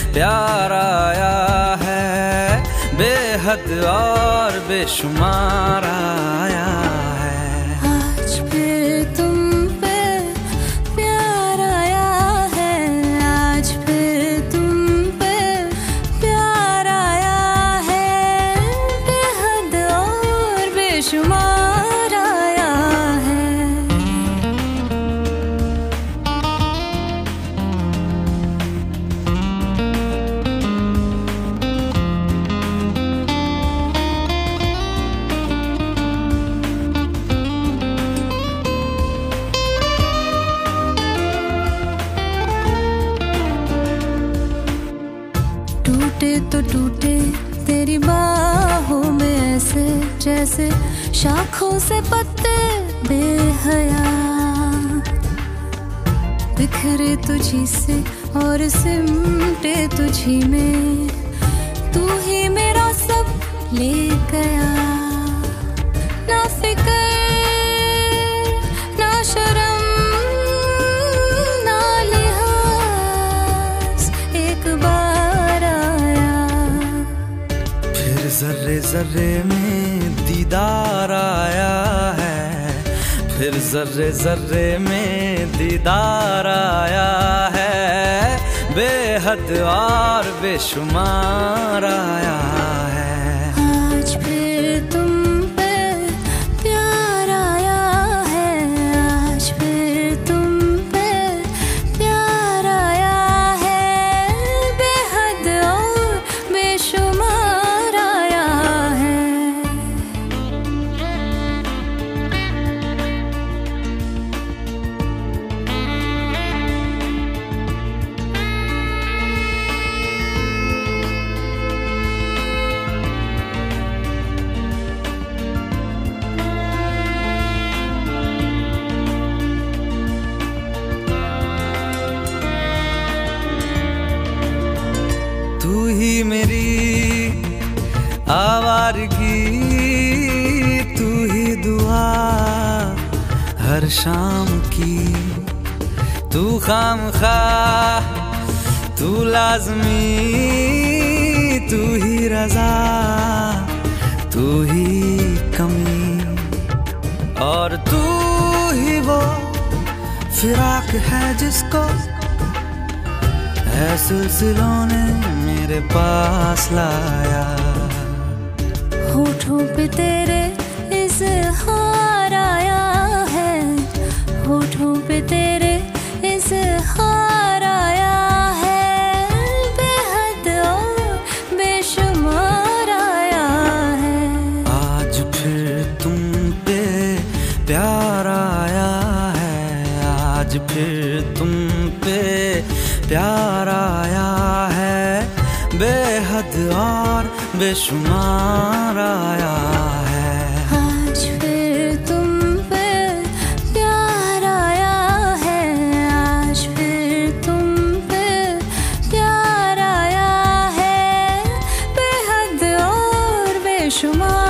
प्यार आया है, बेहद और बेशुमार आया है। आज फिर तुम पे प्यार आया है, आज फिर तुम पे प्यार आया है, बेहद और बेशुमार आया है। टूटे तो टूटे तेरी बाहों में ऐसे जैसे शाखों से पत्ते बेहया, बिखरे तुझी से और सिमटे तुझी में, तू ही मेरा सब ले गया। ना फिक्र ना शर्म ना लिहाज, एक बार आया। फिर जर्रे जर्रे में दीदार आया है, फिर जर्रे जर्रे में दीदार आया है, बेहद और बेशुमार आया है। आज फिर तुम पे प्यार आया है, आज फिर तुम पे प्यार आया है, बेहद और बेशुमार आया है। तू ही मेरी आवारगी, तू ही दुआ हर शाम की, तू खामख्वाह तू लाज़मी, तू ही रज़ा तू ही कमी, और तू ही वो फिराक है जिसको है सिलसिलों ने मेरे पास लाया। होठों पे तेरे इज़हार आया है, होठों पे तेरे इज़हार आया है, बेहद और बेशुमार आया है। आज फिर तुम पे प्यार आया है, आज फिर तुम पे प्यार आया है, बेहद और बेशुमार आया है। आज फिर तुम पे प्यार आया है, आज फिर तुम पे प्यार आया है, बेहद और बेशुमार।